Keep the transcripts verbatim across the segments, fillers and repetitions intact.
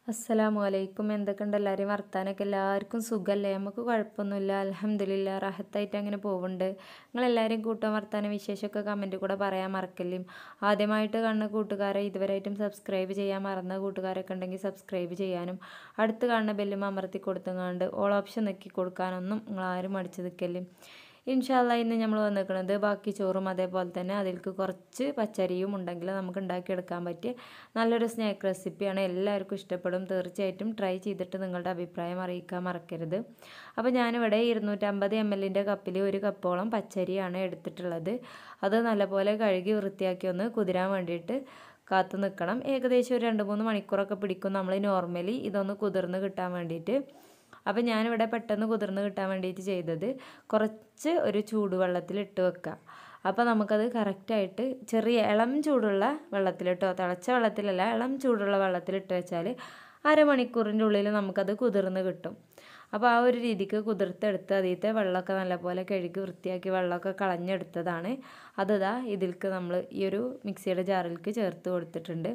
അസ്സലാമു അലൈക്കും. എന്തൊക്കെയുണ്ട് എല്ലാവരെയും വർത്താനൊക്കെ? എല്ലാവർക്കും സുഖമല്ലേ? നമുക്ക് കുഴപ്പമൊന്നുമില്ല, അൽഹംദുലില്ലാ, റാഹത്തായിട്ട് അങ്ങനെ പോകുന്നുണ്ട്. നിങ്ങളെല്ലാവരും കൂട്ടം വർത്താനം വിശേഷമൊക്കെ കമൻറ്റ് കൂടെ പറയാൻ മറക്കല്ലേ. ആദ്യമായിട്ട് കാണുന്ന കൂട്ടുകാരെ, ഇതുവരെയായിട്ടും സബ്സ്ക്രൈബ് ചെയ്യാൻ മറന്ന കൂട്ടുകാരൊക്കെ ഉണ്ടെങ്കിൽ സബ്സ്ക്രൈബ് ചെയ്യാനും അടുത്ത് കാണുന്ന ബെല്ലും അമർത്തി കൊടുത്തുങ്ങാണ്ട് ഓൾ ഓപ്ഷൻ നെക്കി കൊടുക്കാനൊന്നും നിങ്ങളാരും മടിച്ചു നിൽക്കല്ലേ. ഇൻഷാല്ലാ ഇന്ന് നമ്മൾ വന്നിരിക്കുന്നത് ബാക്കി ചോറും അതേപോലെ തന്നെ അതിലേക്ക് കുറച്ച് പച്ചരിയും ഉണ്ടെങ്കിൽ നമുക്ക് ഉണ്ടാക്കിയെടുക്കാൻ പറ്റിയ നല്ലൊരു സ്നാക്ക് റെസിപ്പിയാണ്. എല്ലാവർക്കും ഇഷ്ടപ്പെടും. തീർച്ചയായിട്ടും ട്രൈ ചെയ്തിട്ട് നിങ്ങളുടെ അഭിപ്രായം അറിയിക്കാൻ മറക്കരുത്. അപ്പോൾ ഞാനിവിടെ ഇരുന്നൂറ്റമ്പത് എം എല്ലിൻ്റെ കപ്പിൽ ഒരു കപ്പോളം പച്ചരിയാണ് എടുത്തിട്ടുള്ളത്. അത് നല്ലപോലെ കഴുകി വൃത്തിയാക്കി ഒന്ന് കുതിരാൻ വേണ്ടിയിട്ട് കാത്തു നിൽക്കണം. ഏകദേശം ഒരു രണ്ട് മൂന്ന് മണിക്കൂറൊക്കെ പിടിക്കും നമ്മൾ നോർമലി ഇതൊന്ന് കുതിർന്ന് കിട്ടാൻ വേണ്ടിയിട്ട്. അപ്പോൾ ഞാനിവിടെ പെട്ടെന്ന് കുതിർന്ന് കിട്ടാൻ വേണ്ടിയിട്ട് ചെയ്തത് കുറച്ച് ഒരു ചൂടുവെള്ളത്തിൽ ഇട്ട് വെക്കുക. അപ്പോൾ നമുക്കത് കറക്റ്റായിട്ട് ചെറിയ ഇളം ചൂടുള്ള വെള്ളത്തിലിട്ടോ, തിളച്ച വെള്ളത്തിലല്ല, ഇളം ചൂടുള്ള വെള്ളത്തിലിട്ട് വെച്ചാൽ അരമണിക്കൂറിൻ്റെ ഉള്ളിൽ നമുക്കത് കുതിർന്ന് കിട്ടും. അപ്പോൾ ആ ഒരു രീതിക്ക് കുതിർത്തെടുത്ത് അതിലത്തെ വെള്ളമൊക്കെ നല്ലപോലെ കഴുകി വൃത്തിയാക്കി വെള്ളമൊക്കെ കളഞ്ഞെടുത്തതാണ്. അതാ ഇതിലേക്ക് നമ്മൾ ഈ ഒരു മിക്സിയുടെ ജാറിലേക്ക് ചേർത്ത് കൊടുത്തിട്ടുണ്ട്.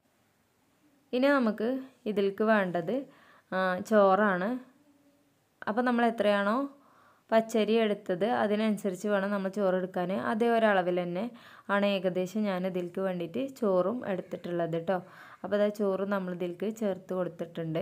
ഇനി നമുക്ക് ഇതിലേക്ക് വേണ്ടത് ചോറാണ്. അപ്പോൾ നമ്മൾ എത്രയാണോ പച്ചരി എടുത്തത് അതിനനുസരിച്ച് വേണം നമ്മൾ ചോറ് എടുക്കാൻ. അതേ ഒരളവിൽ തന്നെ ആണ് ഏകദേശം ഞാൻ ഇതിലേക്ക് വേണ്ടിയിട്ട് ചോറും എടുത്തിട്ടുള്ളത് കേട്ടോ. അപ്പോൾ അതാ ചോറും നമ്മൾ ഇതിലേക്ക് ചേർത്ത് കൊടുത്തിട്ടുണ്ട്.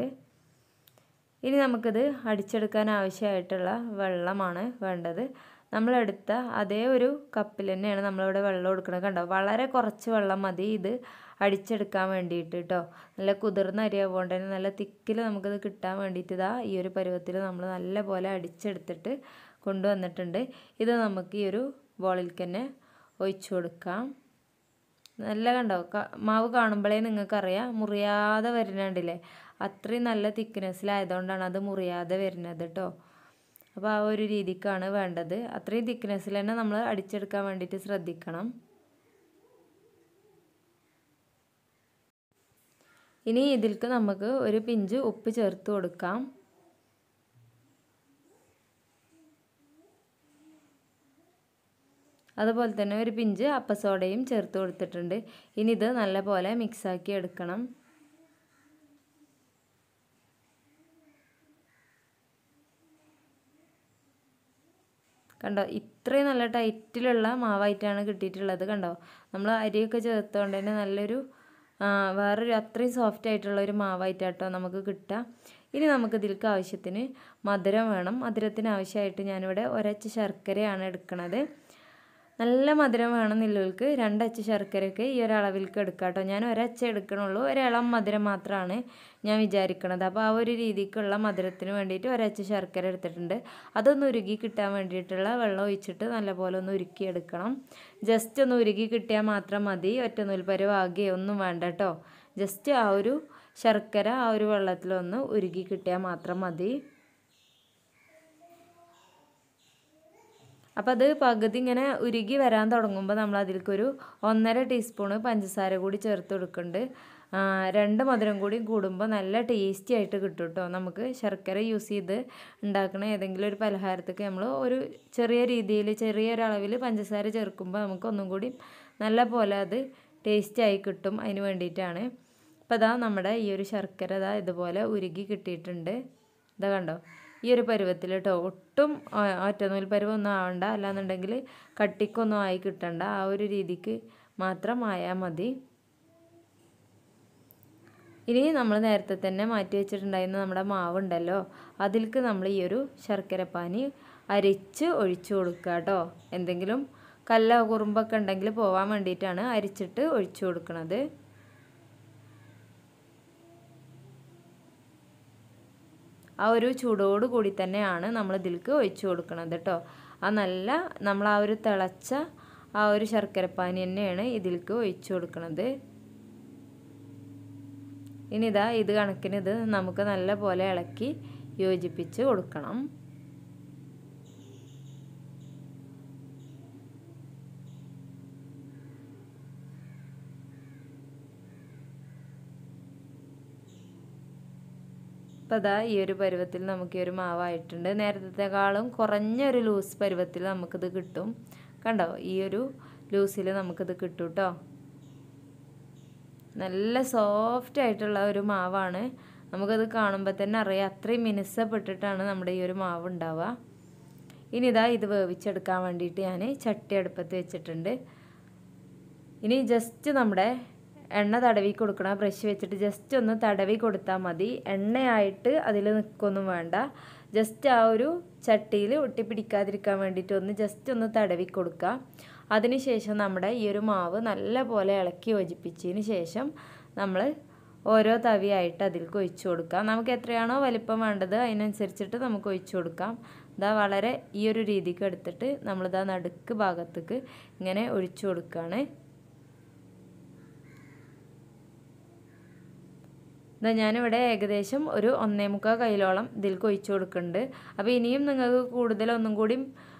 ഇനി നമുക്കിത് അടിച്ചെടുക്കാൻ ആവശ്യമായിട്ടുള്ള വെള്ളമാണ് വേണ്ടത്. നമ്മളെടുത്ത അതേ ഒരു കപ്പിൽ തന്നെയാണ് നമ്മളിവിടെ വെള്ളം കൊടുക്കുന്നത്. കണ്ടോ, വളരെ കുറച്ച് വെള്ളം മതി ഇത് അടിച്ചെടുക്കാൻ വേണ്ടിയിട്ട് കേട്ടോ. നല്ല കുതിർന്ന അരി ആവുകൊണ്ട് തന്നെ നല്ല തിക്കിൽ നമുക്കിത് കിട്ടാൻ വേണ്ടിയിട്ട് ഇതാ ഈ ഒരു പരുവത്തിൽ നമ്മൾ നല്ല പോലെ അടിച്ചെടുത്തിട്ട് കൊണ്ടുവന്നിട്ടുണ്ട്. ഇത് നമുക്ക് ഈ ഒരു ബോളിലേക്ക് തന്നെ ഒഴിച്ചു കൊടുക്കാം. നല്ല കണ്ടോ, മാവ് കാണുമ്പോഴേ നിങ്ങൾക്കറിയാം മുറിയാതെ വരുന്നുണ്ടല്ലേ. അത്രയും നല്ല തിക്നെസ്സിലായതുകൊണ്ടാണ് അത് മുറിയാതെ വരുന്നത് കേട്ടോ. അപ്പോൾ ആ ഒരു രീതിക്കാണ് വേണ്ടത്. അത്രയും തിക്നെസ്സിൽ തന്നെ നമ്മൾ അടിച്ചെടുക്കാൻ വേണ്ടിയിട്ട് ശ്രദ്ധിക്കണം. ഇനി ഇതിലേക്ക് നമുക്ക് ഒരു പിഞ്ച് ഉപ്പ് ചേർത്ത് കൊടുക്കാം. അതുപോലെ തന്നെ ഒരു പിഞ്ച് അപ്പസോഡയും ചേർത്ത് കൊടുത്തിട്ടുണ്ട്. ഇനി ഇത് നല്ലപോലെ മിക്സാക്കി എടുക്കണം. കണ്ടോ, ഇത്രയും നല്ല ടൈറ്റിലുള്ള മാവായിട്ടാണ് കിട്ടിയിട്ടുള്ളത്. കണ്ടോ, നമ്മൾ അരിയൊക്കെ ചേർത്തുകൊണ്ട് തന്നെ നല്ലൊരു വേറൊരു അത്രയും സോഫ്റ്റ് ആയിട്ടുള്ള ഒരു മാവായിട്ടാട്ടോ നമുക്ക് കിട്ടുക. ഇനി നമുക്ക് ഇതിലേക്ക് ആവശ്യത്തിന് മധുരം വേണം. മധുരത്തിന് ആവശ്യമായിട്ട് ഞാനിവിടെ ഒരച്ച് ശർക്കരയാണ് എടുക്കുന്നത്. നല്ല മധുരം വേണമെന്നുള്ളവർക്ക് രണ്ടച്ച് ശർക്കരയൊക്കെ ഈ ഒരളവിലേക്ക് എടുക്കാം കേട്ടോ. ഞാൻ ഒരച്ച എടുക്കണുള്ളൂ, ഒരിളം മധുരം മാത്രമാണ് ഞാൻ വിചാരിക്കണത്. അപ്പോൾ ആ ഒരു രീതിക്കുള്ള മധുരത്തിന് വേണ്ടിയിട്ട് ഒരച്ച് ശർക്കര എടുത്തിട്ടുണ്ട്. അതൊന്ന് ഉരുകി കിട്ടാൻ വേണ്ടിയിട്ടുള്ള വെള്ളം ഒഴിച്ചിട്ട് നല്ലപോലെ ഒന്ന് ഉരുക്കിയെടുക്കണം. ജസ്റ്റ് ഒന്ന് ഉരുകി കിട്ടിയാൽ മാത്രം മതി, ഒറ്റ നൂൽപ്പരുവാകുകയോ ഒന്നും വേണ്ട കേട്ടോ. ജസ്റ്റ് ആ ഒരു ശർക്കര ആ ഒരു വെള്ളത്തിലൊന്ന് ഉരുകി കിട്ടിയാൽ മാത്രം മതി. അപ്പോൾ അത് പകുതി ഇങ്ങനെ ഉരുകി വരാൻ തുടങ്ങുമ്പോൾ നമ്മൾ അതിലേക്കൊരു ഒന്നര ടീസ്പൂണ് പഞ്ചസാര കൂടി ചേർത്ത് കൊടുക്കുന്നുണ്ട്. രണ്ട് മധുരം കൂടി കൂടുമ്പോൾ നല്ല ടേസ്റ്റി ആയിട്ട് കിട്ടും കേട്ടോ. നമുക്ക് ശർക്കര യൂസ് ചെയ്ത് ഉണ്ടാക്കുന്ന ഏതെങ്കിലും ഒരു പലഹാരത്തേക്ക് നമ്മൾ ഒരു ചെറിയ രീതിയിൽ ചെറിയൊരളവിൽ പഞ്ചസാര ചേർക്കുമ്പോൾ നമുക്ക് ഒന്നും കൂടി നല്ല പോലെ അത് ടേസ്റ്റായി കിട്ടും. അതിന് വേണ്ടിയിട്ടാണ്. അപ്പോൾ അതാ നമ്മുടെ ഈ ഒരു ശർക്കര ഇതാ ഇതുപോലെ ഉരുകി കിട്ടിയിട്ടുണ്ട്. ഇതാ കണ്ടോ, ഈ ഒരു പരുവത്തിൽ കേട്ടോ. ഒട്ടും ഒറ്റനൂൽ പരുവൊന്നും ആവണ്ട, അല്ലാന്നുണ്ടെങ്കിൽ കട്ടിക്കൊന്നും ആയി കിട്ടണ്ട. ആ ഒരു രീതിക്ക് മാത്രം ആയാൽ മതി. ഇനി നമ്മൾ നേരത്തെ തന്നെ മാറ്റി വെച്ചിട്ടുണ്ടായിരുന്ന നമ്മുടെ മാവുണ്ടല്ലോ, അതിലേക്ക് നമ്മൾ ഈ ഒരു ശർക്കരപ്പാനി അരിച്ച് ഒഴിച്ചു കൊടുക്കുക കേട്ടോ. എന്തെങ്കിലും കല്ല കുറുമ്പൊക്കെ ഉണ്ടെങ്കിൽ പോവാൻ വേണ്ടിയിട്ടാണ് അരിച്ചിട്ട് ഒഴിച്ചു കൊടുക്കുന്നത്. ആ ഒരു ചൂടോട് കൂടി തന്നെയാണ് നമ്മൾ ഇതിലേക്ക് ഒഴിച്ചു കൊടുക്കുന്നത് കേട്ടോ. ആ നല്ല നമ്മൾ ആ ഒരു തിളച്ച ആ ഒരു ശർക്കരപ്പാനി തന്നെയാണ് ഇതിലേക്ക് ഒഴിച്ചു കൊടുക്കുന്നത്. ഇനി ഇതാ ഇത് കണക്കിന് ഇത് നമുക്ക് നല്ല പോലെ ഇളക്കി യോജിപ്പിച്ച് കൊടുക്കണം. അപ്പോൾ അതാ ഈ ഒരു പരുവത്തിൽ നമുക്ക് ഈ ഒരു മാവായിട്ടുണ്ട്. നേരത്തെക്കാളും കുറഞ്ഞൊരു ലൂസ് പരുവത്തിൽ നമുക്കിത് കിട്ടും. കണ്ടോ, ഈ ഒരു ലൂസിൽ നമുക്കിത് കിട്ടും കേട്ടോ. നല്ല സോഫ്റ്റ് ആയിട്ടുള്ള ഒരു മാവാണ്. നമുക്കത് കാണുമ്പോൾ തന്നെ അറിയാം അത്രയും മിനുസപ്പെട്ടിട്ടാണ് നമ്മുടെ ഈ ഒരു മാവ് ഉണ്ടാവുക. ഇനി ഇതാ ഇത് വേവിച്ചെടുക്കാൻ വേണ്ടിയിട്ട് ഞാൻ ചട്ടി അടുപ്പത്ത് വെച്ചിട്ടുണ്ട്. ഇനി ജസ്റ്റ് നമ്മുടെ എണ്ണ തടവി കൊടുക്കണം. ബ്രഷ് വെച്ചിട്ട് ജസ്റ്റ് ഒന്ന് തടവി കൊടുത്താൽ മതി. എണ്ണയായിട്ട് അതിൽ നിൽക്കൊന്നും വേണ്ട. ജസ്റ്റ് ആ ഒരു ചട്ടിയിൽ ഒട്ടിപ്പിടിക്കാതിരിക്കാൻ വേണ്ടിയിട്ട് ഒന്ന് ജസ്റ്റ് ഒന്ന് തടവി കൊടുക്കുക. അതിനുശേഷം നമ്മുടെ ഈ ഒരു മാവ് നല്ല പോലെ ഇളക്കി യോജിപ്പിച്ചതിന് ശേഷം നമ്മൾ ഓരോ തവിയായിട്ട് അതിലേക്ക് ഒഴിച്ചു കൊടുക്കാം. നമുക്ക് എത്രയാണോ വലിപ്പം വേണ്ടത് അതിനനുസരിച്ചിട്ട് നമുക്ക് ഒഴിച്ചു കൊടുക്കാം. ഇതാ വളരെ ഈ ഒരു രീതിക്ക് എടുത്തിട്ട് നമ്മളിതാ നടുക്ക് ഭാഗത്തേക്ക് ഇങ്ങനെ ഒഴിച്ചു കൊടുക്കുകയാണ്. ഇതാ ഞാനിവിടെ ഏകദേശം ഒരു ഒന്നേ മുക്കാൽ കൈയിലോളം ഇതിലേക്ക് ഒഴിച്ചു കൊടുക്കുന്നുണ്ട്. അപ്പോൾ ഇനിയും നിങ്ങൾക്ക് കൂടുതൽ ഒന്നും കൂടി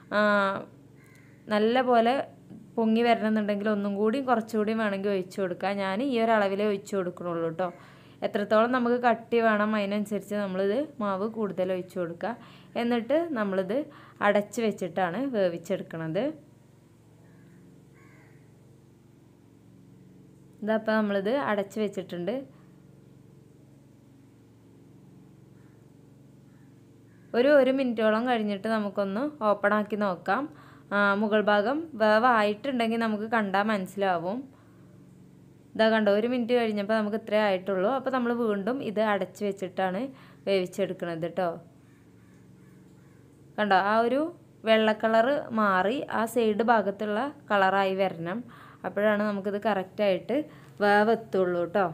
നല്ല പോലെ പൊങ്ങി വരണമെന്നുണ്ടെങ്കിൽ ഒന്നും കൂടി കുറച്ചുകൂടി വേണമെങ്കിൽ ഒഴിച്ചു കൊടുക്കുക. ഞാൻ ഈ ഒരു അളവിലേ ഒഴിച്ചു കൊടുക്കണുള്ളൂ കേട്ടോ. എത്രത്തോളം നമുക്ക് കട്ടി വേണം അതിനനുസരിച്ച് നമ്മളിത് മാവ് കൂടുതൽ ഒഴിച്ചു കൊടുക്കുക. എന്നിട്ട് നമ്മളിത് അടച്ച് വെച്ചിട്ടാണ് വേവിച്ചെടുക്കണത്. ഇതപ്പോൾ നമ്മളിത് അടച്ച് വെച്ചിട്ടുണ്ട്. ഒരു ഒരു മിനിറ്റോളം കഴിഞ്ഞിട്ട് നമുക്കൊന്ന് ഓപ്പൺ ആക്കി നോക്കാം. മുകൾ ഭാഗം വേവായിട്ടുണ്ടെങ്കിൽ നമുക്ക് കണ്ടാൽ മനസ്സിലാവും. ഇതാ കണ്ടോ, ഒരു മിനിറ്റ് കഴിഞ്ഞപ്പോൾ നമുക്ക് ഇത്രേ ആയിട്ടുള്ളൂ. അപ്പോൾ നമ്മൾ വീണ്ടും ഇത് അടച്ച് വെച്ചിട്ടാണ് വേവിച്ചെടുക്കണത് കേട്ടോ. കണ്ടോ, ആ ഒരു വെള്ള കളറ് മാറി ആ സൈഡ് ഭാഗത്തുള്ള കളറായി വരണം. അപ്പോഴാണ് നമുക്കിത് കറക്റ്റായിട്ട് വേവെത്തുള്ളൂ കേട്ടോ.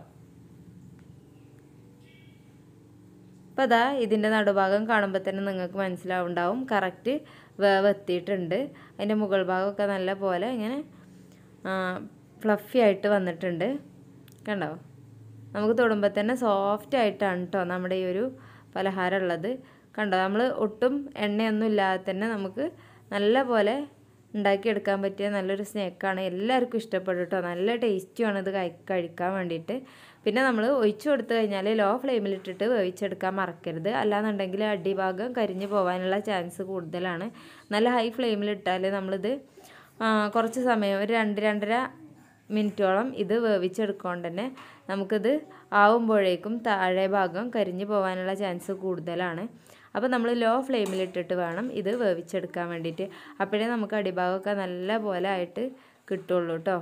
അപ്പോൾ അതാ ഇതിൻ്റെ നടുഭാഗം കാണുമ്പോൾ തന്നെ നിങ്ങൾക്ക് മനസ്സിലാവുണ്ടാവും കറക്റ്റ് വേവെത്തിയിട്ടുണ്ട്. അതിൻ്റെ മുകൾ ഭാഗമൊക്കെ നല്ല പോലെ ഇങ്ങനെ ഫ്ലഫി ആയിട്ട് വന്നിട്ടുണ്ട്. കണ്ടോ, നമുക്ക് തൊടുമ്പോൾ തന്നെ സോഫ്റ്റ് ആയിട്ടാണ് കേട്ടോ നമ്മുടെ ഈ ഒരു പലഹാരം ഉള്ളത്. കണ്ടോ, നമ്മൾ ഒട്ടും എണ്ണയൊന്നും ഇല്ലാതെ തന്നെ നമുക്ക് നല്ല പോലെ ഉണ്ടാക്കിയെടുക്കാൻ പറ്റിയ നല്ലൊരു സ്നാക്കാണ്. എല്ലാവർക്കും ഇഷ്ടപ്പെടും കേട്ടോ. നല്ല ടേസ്റ്റിയാണ് ഇത് കഴിക്കാൻ വേണ്ടിയിട്ട്. പിന്നെ നമ്മൾ ഒഴിച്ചു കൊടുത്തു കഴിഞ്ഞാൽ ലോ ഫ്ലെയിമിലിട്ടിട്ട് വേവിച്ചെടുക്കാൻ മറക്കരുത്. അല്ലാന്നുണ്ടെങ്കിൽ അടിഭാഗം കരിഞ്ഞു പോകാനുള്ള ചാൻസ് കൂടുതലാണ്. നല്ല ഹൈ ഫ്ലെയിമിലിട്ടാൽ നമ്മളിത് കുറച്ച് സമയം ഒരു രണ്ട് രണ്ടര മിനിറ്റോളം ഇത് വേവിച്ചെടുക്കൊണ്ട് തന്നെ നമുക്കിത് ആവുമ്പോഴേക്കും താഴെ ഭാഗം കരിഞ്ഞു പോകാനുള്ള ചാൻസ് കൂടുതലാണ്. അപ്പോൾ നമ്മൾ ലോ ഫ്ലെയിമിലിട്ടിട്ട് വേണം ഇത് വേവിച്ചെടുക്കാൻ വേണ്ടിയിട്ട്. അപ്പോഴേ നമുക്ക് അടിഭാഗമൊക്കെ നല്ല പോലെ ആയിട്ട് കിട്ടുള്ളൂ കേട്ടോ.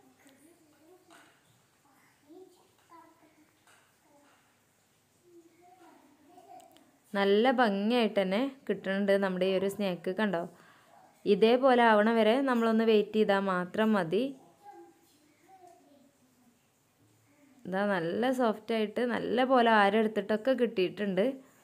നല്ല ഭംഗിയായിട്ട് തന്നെ കിട്ടുന്നുണ്ട് നമ്മുടെ ഈ ഒരു സ്നാക്ക്. കണ്ടോ, ഇതേപോലെ ആവണ വരെ നമ്മളൊന്ന് വെയിറ്റ് ചെയ്താൽ മാത്രം മതി. ഇതാ നല്ല സോഫ്റ്റായിട്ട് നല്ല പോലെ ആരെടുത്തിട്ടൊക്കെ കിട്ടിയിട്ടുണ്ട്.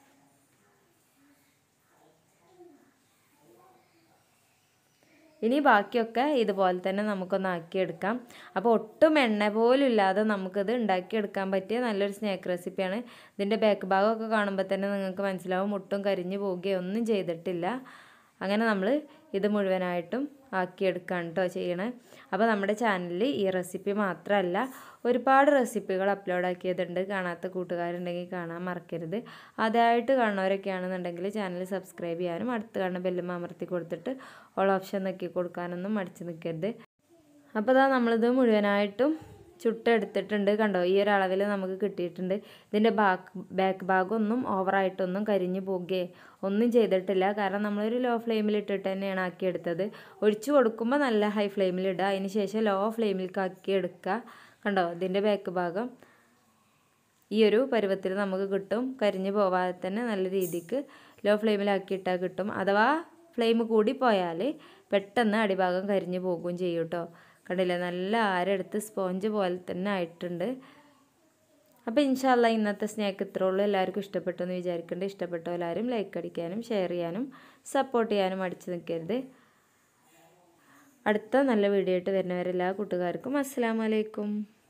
ഇനി ബാക്കിയൊക്കെ ഇതുപോലെ തന്നെ നമുക്കൊന്ന് ആക്കിയെടുക്കാം. അപ്പോൾ ഒട്ടും എണ്ണ പോലും ഇല്ലാതെ നമുക്കിത് ഉണ്ടാക്കിയെടുക്കാൻ പറ്റിയ നല്ലൊരു സ്നാക്ക് റെസിപ്പിയാണ്. ഇതിൻ്റെ ബാക്ക് ഭാഗമൊക്കെ കാണുമ്പോൾ തന്നെ നിങ്ങൾക്ക് മനസ്സിലാവും ഒട്ടും കരിഞ്ഞു പോവുകയോ ഒന്നും ചെയ്തിട്ടില്ല. അങ്ങനെ നമ്മൾ ഇത് മുഴുവനായിട്ടും ആക്കിയെടുക്കാൻ കേട്ടോ ചെയ്യണേ. അപ്പോൾ നമ്മുടെ ചാനലിൽ ഈ റെസിപ്പി മാത്രമല്ല ഒരുപാട് റെസിപ്പികൾ അപ്ലോഡ് ആക്കിയതുണ്ട്. കാണാത്ത കൂട്ടുകാരുണ്ടെങ്കിൽ കാണാൻ മറക്കരുത്. ആദ്യമായിട്ട് കാണുന്നവരൊക്കെ ആണെന്നുണ്ടെങ്കിൽ ചാനൽ സബ്സ്ക്രൈബ് ചെയ്യാനും അടുത്ത് കാണുന്ന ബെല്ലും അമർത്തി കൊടുത്തിട്ട് ഓൾ ഓപ്ഷൻ നോക്കി കൊടുക്കാനൊന്നും മടിച്ച് നിൽക്കരുത്. അപ്പോൾ ഇതാ നമ്മളിത് മുഴുവനായിട്ടും ചുട്ടെടുത്തിട്ടുണ്ട്. കണ്ടോ, ഈ ഒരു അളവിൽ നമുക്ക് കിട്ടിയിട്ടുണ്ട്. ഇതിൻ്റെ ബാക്ക് ബാക്ക് ഭാഗമൊന്നും ഓവറായിട്ടൊന്നും കരിഞ്ഞു പോകുകയോ ഒന്നും ചെയ്തിട്ടില്ല. കാരണം നമ്മളൊരു ലോ ഫ്ലെയിമിലിട്ടിട്ട് തന്നെയാണ് ആക്കിയെടുത്തത്. ഒഴിച്ചു കൊടുക്കുമ്പോൾ നല്ല ഹൈ ഫ്ലെയിമിലിടുക. അതിന് ശേഷം ലോ ഫ്ലെയിമിലേക്ക് ആക്കിയെടുക്കുക. കണ്ടോ, ഇതിൻ്റെ ബാക്ക് ഭാഗം ഈ ഒരു പരുവത്തിൽ നമുക്ക് കിട്ടും. കരിഞ്ഞു പോവാതെ തന്നെ നല്ല രീതിക്ക് ലോ ഫ്ലെയിമിലാക്കിയിട്ടാൽ കിട്ടും. അഥവാ ഫ്ലെയിം കൂടി പോയാൽ പെട്ടെന്ന് അടിഭാഗം കരിഞ്ഞു പോകുകയും ചെയ്യും കേട്ടോ. കണ്ടില്ലേ, നല്ല ആരെടുത്ത് സ്പോഞ്ച് പോലെ തന്നെ ആയിട്ടുണ്ട്. അപ്പോൾ ഇൻഷാ അല്ലാഹ് ഇന്നത്തെ സ്നാക്ക് ഇത്രേ ഉള്ളൂ. എല്ലാവർക്കും ഇഷ്ടപ്പെട്ടു എന്ന് വിചാരിക്കേണ്ട. ഇഷ്ടപ്പെട്ടോ എല്ലാവരും ലൈക്ക് അടിക്കാനും ഷെയർ ചെയ്യാനും സപ്പോർട്ട് ചെയ്യാനും അടിച്ചു നിൽക്കരുത്. അടുത്ത നല്ല വീഡിയോ ആയിട്ട് വരുന്നവരെല്ലാ കൂട്ടുകാർക്കും അസ്സലാമു അലൈക്കും.